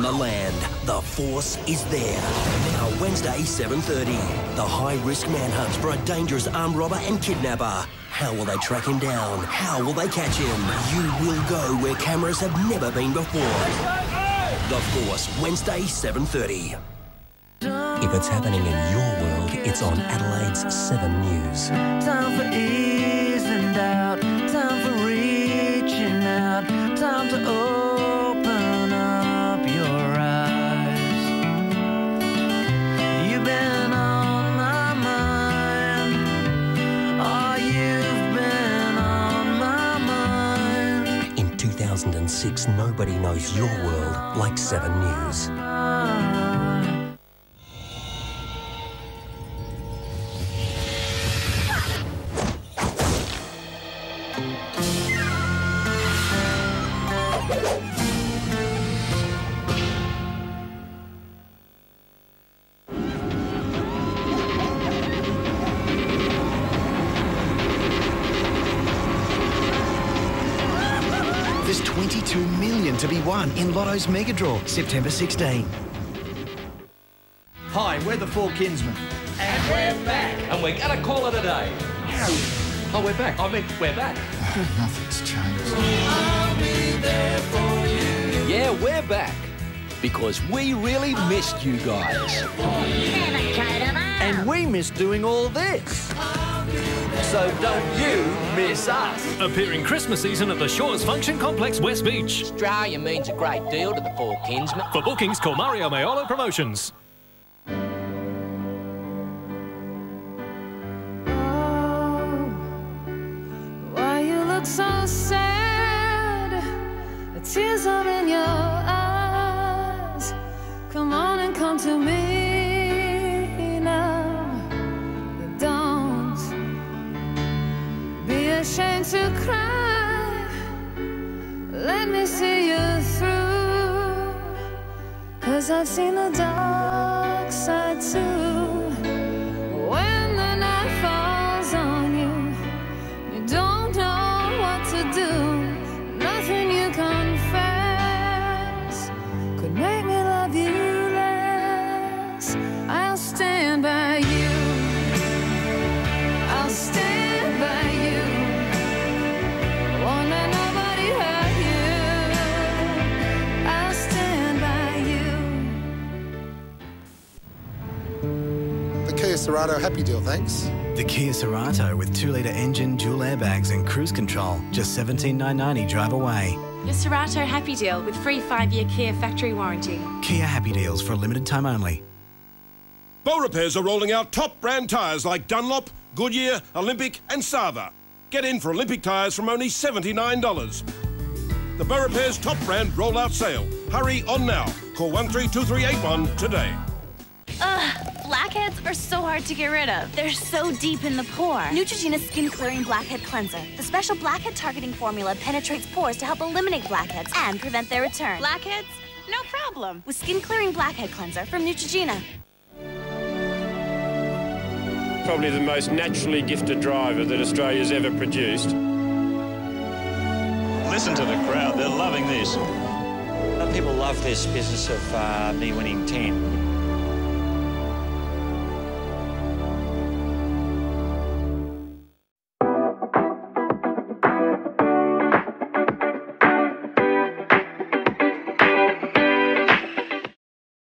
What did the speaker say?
the land. The force is there. Now, Wednesday, 7:30. The high-risk manhunt for a dangerous armed robber and kidnapper. How will they track him down? How will they catch him? You will go where cameras have never been before. The Force, Wednesday, 7:30. If it's happening in your world, it's on Adelaide's 7 News. Time for ease and doubt, time for reaching out, time to open up your eyes. You've been on my mind, oh, you've been on my mind. In 2006, nobody knows your world like 7 News. There's 22 million to be won in Lotto's Mega Draw, September 16. Hi, we're the Four Kinsmen. And we're back. And we're going to call it a day. Oh, we're back. I mean, we're back. Nothing's changed. I'll be there for you. Yeah, we're back. Because we really missed you guys. And we miss doing all this. So don't you miss us. Appearing Christmas season at the Shores Function Complex, West Beach. Australia means a great deal to the Four Kinsmen. For bookings, call Mario Mayolo Promotions. Why you look so sad? The tears are in your eyes. Come on and come to me now. Don't be ashamed to cry. Let me see you through. 'Cause I've seen the dark side too. When the night falls on you, you don't know what to do. Nothing you confess could make me love you less. I'll stand by you. I'll stand by you. Won't let nobody hurt you. I'll stand by you. The Kia Cerato Happy Deal, thanks. The Kia Cerato with 2-litre engine, dual airbags and cruise control. Just $17,990 drive away. Your Cerato Happy Deal with free 5-year Kia factory warranty. Kia Happy Deals for a limited time only. Bow Repairs are rolling out top brand tyres like Dunlop, Goodyear, Olympic and Sava. Get in for Olympic tyres from only $79. The Bow Repairs top brand rollout sale. Hurry on now. Call 132381 today. Blackheads are so hard to get rid of. They're so deep in the pore. Neutrogena's Skin Clearing Blackhead Cleanser. The special blackhead targeting formula penetrates pores to help eliminate blackheads and prevent their return. Blackheads? No problem. With Skin Clearing Blackhead Cleanser from Neutrogena. Probably the most naturally gifted driver that Australia's ever produced. Listen to the crowd, they're loving this. People love this business of me winning 10.